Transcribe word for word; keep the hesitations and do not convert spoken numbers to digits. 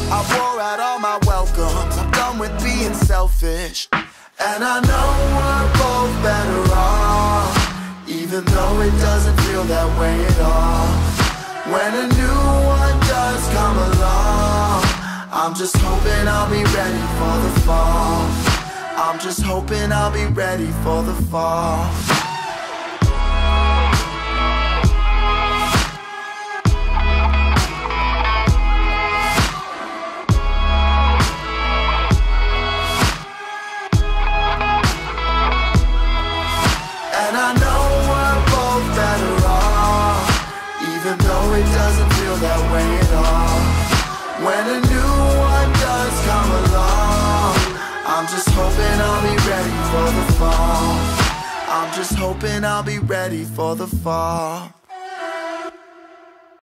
I wore out all my welcomes, I'm done with being selfish. And I know we're both better off, even though it doesn't feel that way at all. When a new one does come along, I'm just hoping I'll be ready for the fall. I'm just hoping I'll be ready for the fall. And I know we're both better off, even though it doesn't feel that way at all. When a new one does come along, I'm just hoping I'll be ready for the fall. I'm just hoping I'll be ready for the fall.